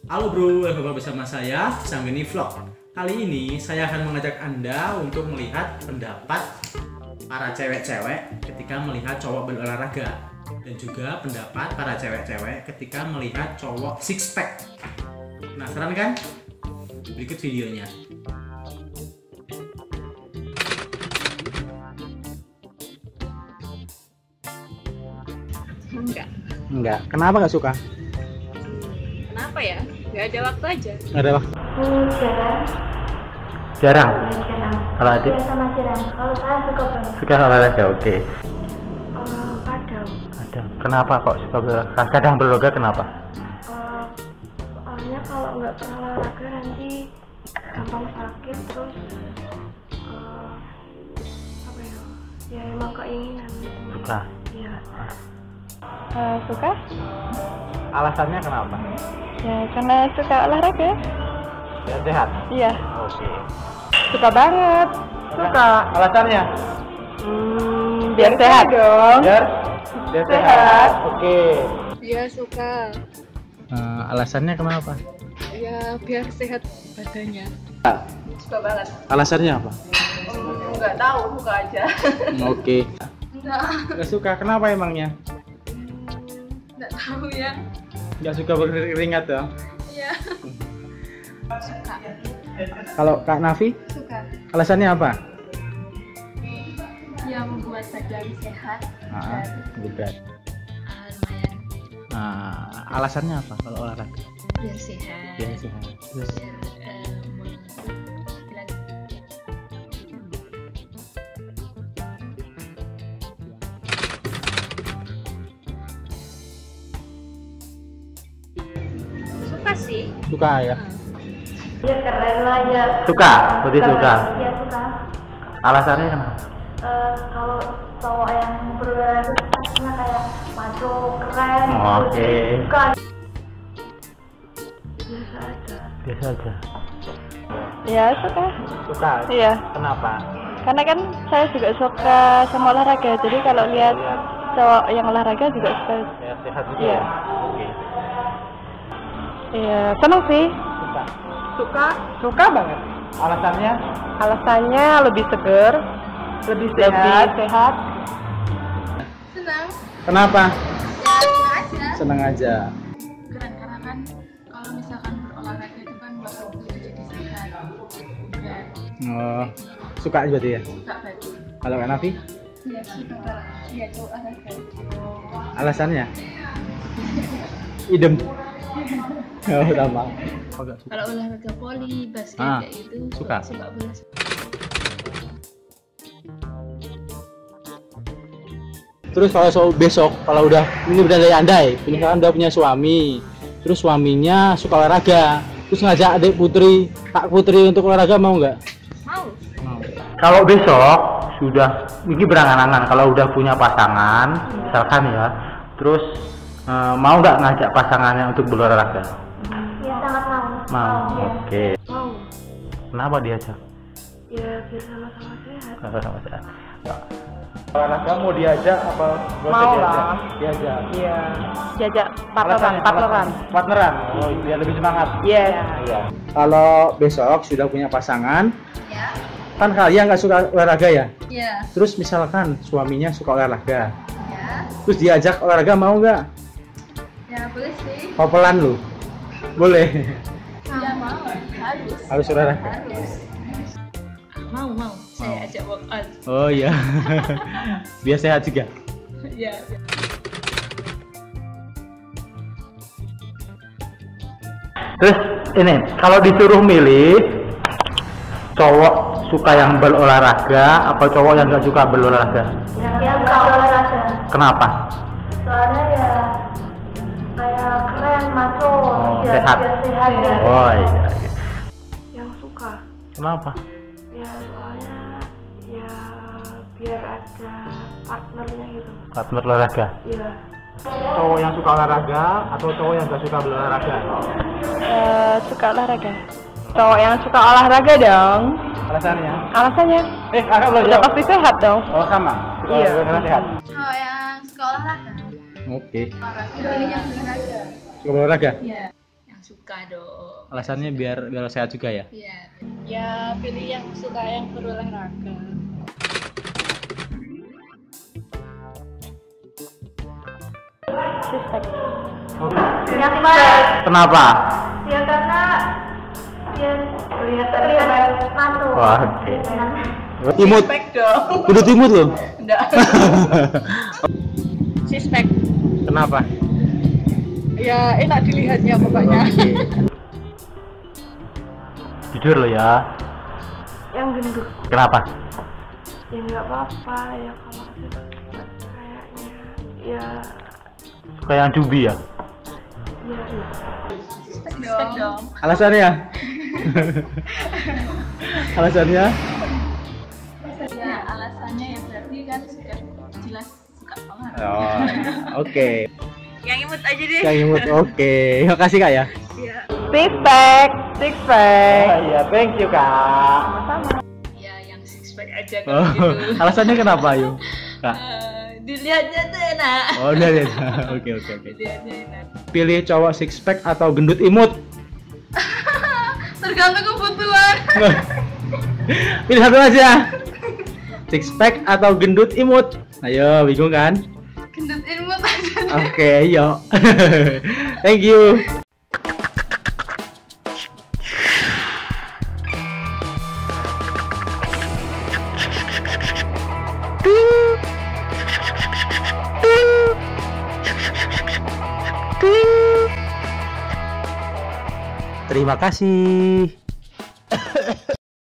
Halo bro, kembali bersama saya Sanggeni Vlog. Kali ini saya akan mengajak Anda untuk melihat pendapat para cewek-cewek ketika melihat cowok berolahraga, dan juga pendapat para cewek-cewek ketika melihat cowok six pack. Penasaran kan? Berikut videonya. Enggak. Kenapa nggak suka? Kenapa ya? Gak ada waktu aja. Nggak ada waktu. Jarang. Jarang. Jarang. Kalau adik? Iya, sama jarang. Kalau saya suka banget. Suka olahraga, oke. Kadang. Kadang. Kenapa kok suka berolahraga? Kadang berolahraga kenapa? Soalnya kalau nggak pernah olahraga nanti gampang sakit, terus apa ya? Ya emang keinginan. Suka. Iya. Suka? Alasannya kenapa? Ya karena suka olahraga. Biar sehat. Iya. Oke. Suka banget. Suka. Alasannya? Biar sehat dong. Biar Sehat. sehat. Oke. Iya suka. Alasannya kenapa? Ya biar sehat badannya. Suka banget. Alasannya apa? Nggak tahu, suka aja. Oke. Nggak Suka. Kenapa emangnya? tahu ya. Nggak suka berkeringat ya? Iya. Suka. Kalau Kak Nafi? Suka. Alasannya apa? Ya membuat badan sehat. Juga. Lumayan. Alasannya apa kalau olahraga? Biar sehat. Biar sehat. Terus Suka sih. suka ya? Ya keren lah ya. Suka? Berarti suka. Iya suka. Alasannya kenapa? Kalau cowok yang berolahraga pastinya kayak maco, keren. Oke. Suka. Biasa aja. Biasa aja. Ya suka. Suka? Iya. Kenapa? Karena kan saya juga suka sama olahraga. Jadi kalau lihat cowok yang olahraga juga suka. Biar sehat juga. Iya. Ya? Oke. Iya, senang sih. Suka. Suka banget. Alasannya? Alasannya lebih seger, lebih sehat. Senang. Kenapa? Ya senang aja. Senang aja. Keren karena kan kalau misalkan berolahraga itu kan bakal jadi sehat. Dan Oh, suka berarti ya? suka baju. Kalau Kak Nafi? Ya suka banget. Ya cowok olahraga. Alasannya? Idem. Oh, sama. Kalau olahraga voli, basket kayak gitu suka. suka banget. Terus kalau besok kalau udah ini udah andai, misalkan udah punya suami, terus suaminya suka olahraga, terus ngajak adik putri, Kak Putri untuk olahraga mau nggak? Mau. Kalau besok sudah ini berangan-angan, kalau udah punya pasangan, misalkan ya, terus mau nggak ngajak pasangannya untuk berolahraga? Ya sangat mau. Mau. Ya. Oke. Mau. Kenapa diajak? Ya biar sama-sama sehat. Olahraga mau diajak apa? Mau lah. Diajak. Iya. Jajak partneran. Partneran. Oh, biar lebih semangat. Yes. Iya. Kalau besok sudah punya pasangan, Ya. kan kalian nggak suka olahraga ya? Ya. Terus misalkan suaminya suka olahraga, Ya. terus diajak olahraga mau nggak? Ya boleh sih. Pelan lu, boleh. Ya mau. Harus. Harus olahraga. Harus. Mau. Saya ajak workout. Oh iya, biar sehat juga. Ya. Terus ini, kalau disuruh milih, cowok suka yang berolahraga atau cowok yang nggak suka berolahraga? Ya suka olahraga. Kenapa? Soalnya ya kayak keren, maco, biar sehat. sehat ya. Oh iya. Yang suka. Kenapa? Ya soalnya ya biar ada partnernya gitu. Partner olahraga. Iya. Cowok yang suka olahraga atau cowok yang nggak suka berolahraga? Suka olahraga. Cowok yang suka olahraga dong. Alasannya? Alasannya? Kakak belum Udah jawab. pasti sehat dong. Oh sama. Suka Iya. olahraga karena sehat. Cowok yang suka olahraga. Oke. Pilih yang olahraga. Suka berolahraga? Iya. Yang suka dong. Alasannya biar sehat juga ya. Iya. Ya pilih yang suka yang berolahraga. Suspek. Kenapa? Ya karena ya kelihatan mantu. Wah, oke. Imut. Kudu imut loh. Enggak. Suspek. Kenapa? Ya enak dilihatnya pokoknya. Jujur lo ya. Yang gendut. Kenapa? Ya nggak apa-apa ya kalau kayaknya ya Suka yang cubi ya? Suspek dong. Alasannya? Alasannya? Ya alasannya ya berarti kan sudah jelas suka banget. Oh, oke. Yang imut aja deh. Yang imut, oke. Makasih kak ya. six pack. Iya, thank you kak. Ya yang six pack aja Oh, kalau gitu. alasannya kenapa yuk? Kak? Dilihatnya tuh enak. Oh, udah deh. Oke. Dilihatnya enak. Pilih cowok six pack atau gendut imut? Tergantung kebutuhan. Pilih satu aja. Six pack atau gendut imut? Ayo, bingung kan? Gendut imut aja. Oke, yuk. Thank you. Terima kasih.